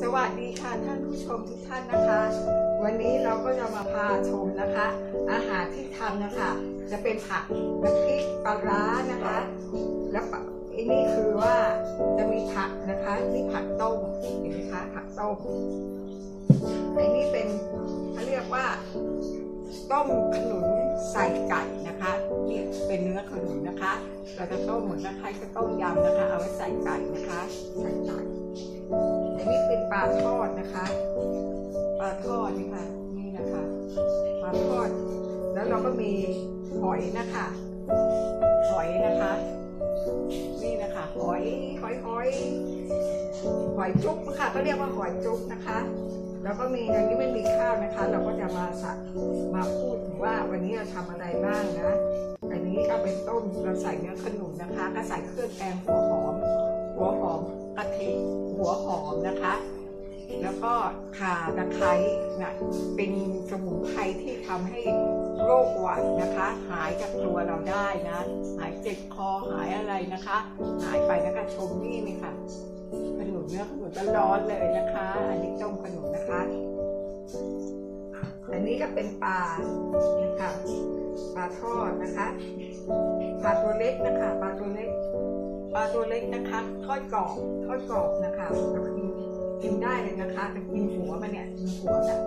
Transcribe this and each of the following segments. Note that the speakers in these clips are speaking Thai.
สวัสดีค่ะท่านผู้ชมทุกท่านนะคะ วันนี้เราก็จะมาพาชมนะคะ อาหารที่ทำนะคะจะเป็นผักน้ำพริกปลาร้านะคะแล้วอันนี้คือว่าจะมีผักนะคะนี่ผักต้มเห็นไหมคะผักต้มอันนี้เป็นเขาเรียกว่าต้มขนุนใส่ไก่นะคะนี่เป็นเนื้อขนุนนะคะเราจะต้มเหมือนกับใครจะต้มยำนะคะเอาไว้ใส่ไก่นะคะใส่ไก่อันนี้เป็นปลาทอดนะคะปลาทอดนี่ค่ะนี่นะคะปลาทอดแล้วเราก็มีหอยนะคะหอยนะคะนี่นะคะหอยจุ๊บค่ะก็เรียกว่าหอยจุ๊บนะคะแล้วก็มีอันนี้ไม่มีข้าวนะคะเราก็จะมาพูดถึงว่าวันนี้เราทำอะไรบ้างนะอันนี้ก็เป็นต้มเราใส่เนื้อขนุนนะคะก็ใส่เครื่องแกงหัวหอมกะทิหัวหอมนะคะแล้วก็ข่าตะไคร้นะเป็นสมุนไพรที่ทำให้โรคหวัดนะคะหายจากตัวเราได้นะหายเจ็บคอหายอะไรนะคะหายไปนะคะชมนี่นี่ค่ะขนุนเนื้อขนุนร้อนเลยนะคะอันนี้ต้มขนุนนะคะอันนี้ก็เป็นปลาค่ะปลาทอดนะคะปลาตัวเล็กนะคะปลาตัวเล็กนะคะทอดกรอบนะคะกินได้เลยนะคะแต่กินหัวมันเนี่ยกินหัวน่ะ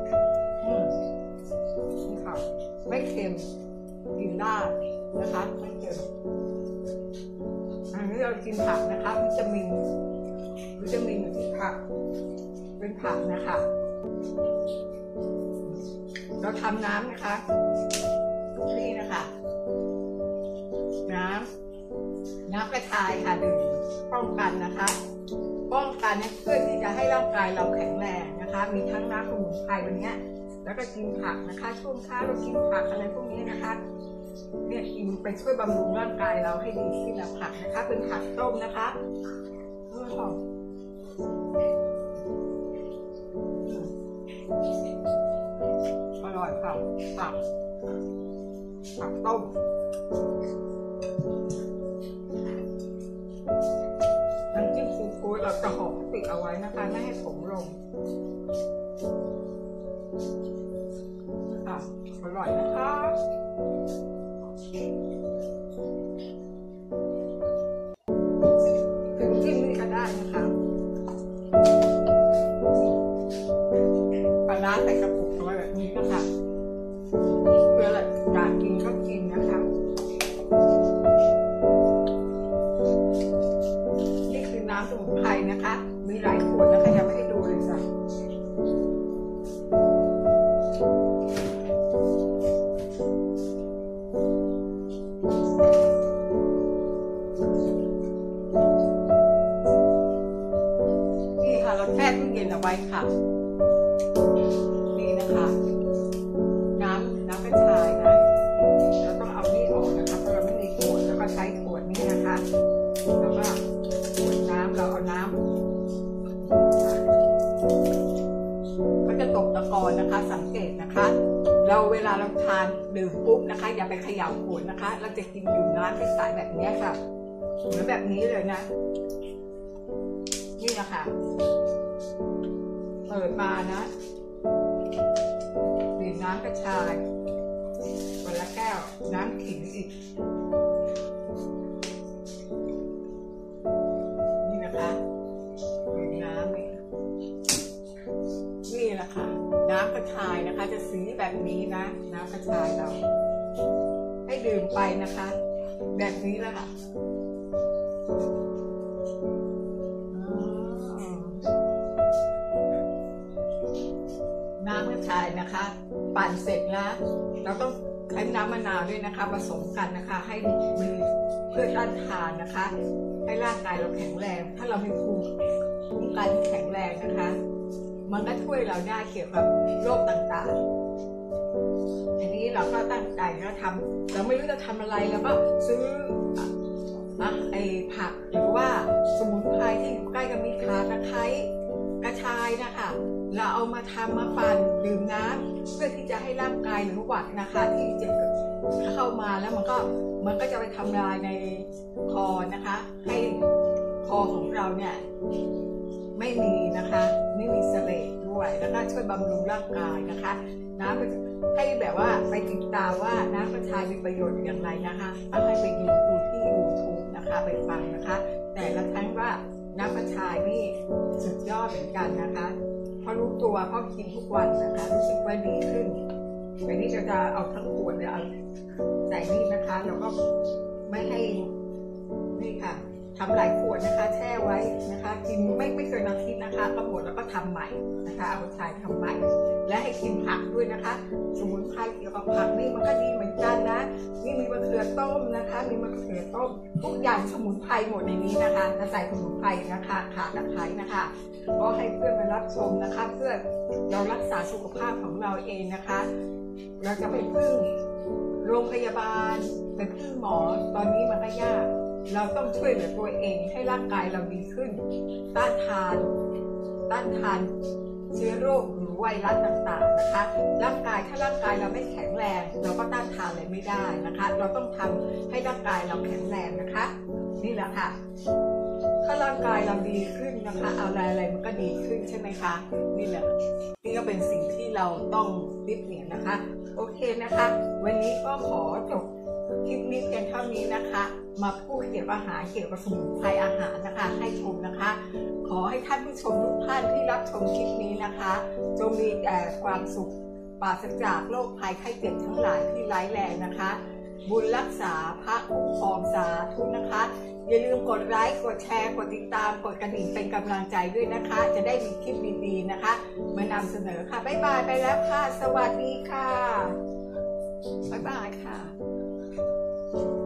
นี่ค่ะไม่เค็มกินได้นะคะไม่เค็มอันนี้เรากินผักนะคะวิตามินอยู่ที่ผักเป็นผักนะคะเราทำน้ำนะคะนี่นะคะน้ำกระชายค่ะดื่มป้องกันนะคะป้องกันเพื่อที่จะให้ร่างกายเราแข็งแรงนะคะมีทั้งน้ำสมุนไพรวันนี้แล้วก็กินผักนะคะช่วงเช้าเรากินผักอะไรพวกนี้นะคะเนี่ยกินไปช่วยบำรุงร่างกายเราให้ดีขึ้นนะผักนะคะเป็นผักต้มนะคะอร่อยค่ะผักต้มน้ำจิ้มซีฟู้ดเราจะห่อพลาสติกเอาไว้นะคะไม่ให้ผงลงค่ะอร่อยนะคะถึงจิ้มนี่ก็ได้นะคะปลาร้าใส่กระปุกเอาไว้แบบนี้นะคะเพื่ออยากกินก็กินนะคะนี่คือน้ำสมุนไพรนะคะมีหลายขวดนะคะยังไม่ให้ดูเลยจ้ะนี่ค่ะเราแช่ตู้เย็นเอาไว้ค่ะนี่นะคะน้ำกระชายนะเราต้องเอานี่ออกนะคะเพราะเราไม่มีขวดแล้วก็ใช้ขวดนี้นะคะแล้วก็ขวดน้ำเราเอาน้ำก็จะตกตะกอนนะคะสังเกตนะคะเวลาเราทานดื่มปุ๊บนะคะอย่าไปเขย่าขวดนะคะเราจะกินดื่มน้ำที่ใสแบบนี้ค่ะเหมือนแบบนี้เลยนะนี่นะคะเปิดมานะดื่มน้ำกระชายวันละแก้วน้ำขิงอีกนี่นะคะน้ำนี่แหละค่ะน้ำกระชายนะคะจะสีแบบนี้นะน้ำกระชายเราให้ดื่มไปนะคะแบบนี้แหละค่ะน้ำกระชายนะคะปั่นเสร็จแล้วเราต้องใช้น้ำมะนาวด้วยนะคะผสมกันนะคะให้มีเพื่อต้านทานนะคะให้ร่างกายเราแข็งแรงถ้าเรามีภูมิคุ้มกันที่แข็งแรงนะคะมันก็ช่วยเราได้เกี่ยวกับโรคต่างๆอันนี้เราก็ตั้งใจนะทำเราไม่รู้จะทำอะไรเราก็ซื้อผักหรือว่าสมุนไพรที่อยู่ใกล้กับมีข่าตะไคร้กระชายนะคะเราเอามาทำมาปั่นดื่มน้ำเพื่อที่จะให้ร่างกายหรือหวัดนะคะที่เจ็บเข้ามาแล้วมันก็จะไปทำลายในคอนะคะให้คอของเราเนี่ยไม่มีนะคะไม่มีนะคะช่วยบำรุงร่างกายนะคะน้ำให้แบบว่าไปติดตามว่าน้ำกระชายมีประโยชน์อย่างไรนะคะก็ให้ไปดูที่ YouTube นะคะไปฟังนะคะแต่ละครั้งว่าน้ำกระชายนี่สุดยอดเหมือนกันนะคะเพราะรู้ตัวเพราะกินทุกวันนะคะรู้สึกว่าดีขึ้นแต่นี่จะเอาทั้งขวดเลยเอาใส่นี่นะคะแล้วก็ไม่ให้นี่ค่ะทำหลายขวดนะคะแช่ไว้นะคะกินไม่เกินอาทิตย์นะคะก็หมดแล้วก็ทำใหม่นะคะเอากระชายทำใหม่และให้กินผักด้วยนะคะสมุนไพรเกี่ยวกับผักนี่มันก็ดีเหมือนกันนะนี่มีมะเขือต้มนะคะมีมะเขือต้มทุกอย่างสมุนไพรหมดในนี้นะคะจะใส่สมุนไพรนะคะขาตะไคร้นะคะก็ให้เพื่อนมารับชมนะคะเพื่อเรารักษาสุขภาพของเราเองนะคะเราจะไปพึ่งโรงพยาบาลไปพึ่งหมอตอนนี้มันก็ยากเราต้องช่วยเหลือตัวเองให้ร่างกายเราดีขึ้นต้านทานเชื้อโรคหรือไวรัสต่างๆนะคะถ้าร่างกายเราไม่แข็งแรงเราก็ต้านทานอะไรไม่ได้นะคะเราต้องทำให้ร่างกายเราแข็งแรงนะคะนี่แหละค่ะถ้าร่างกายเราดีขึ้นนะคะอะไรมันก็ดีขึ้นใช่ไหมคะนี่แหละนี่ก็เป็นสิ่งที่เราต้องยึดเหนี่ยวนะคะโอเคนะคะวันนี้ก็ขอจบคลิปนี้เพียงเท่านี้นะคะมาพูดเกี่ยวกับอาหารเกี่ยวกับสมุนไพรอาหารนะคะให้ชมนะคะขอให้ท่านผู้ชมทุกท่านที่รับชมคลิปนี้นะคะจงมีแต่ความสุขปราศจากโรคภัยไข้เจ็บทั้งหลายที่ร้ายแรงนะคะบุญรักษาพระคุ้มครองสาธุนะคะอย่าลืมกดไลค์กดแชร์กดติดตามกดกระดิ่งเป็นกำลังใจด้วยนะคะจะได้มีคลิปดีๆนะคะมานำเสนอค่ะบ๊ายบายไปแล้วค่ะสวัสดีค่ะบ๊ายบายค่ะ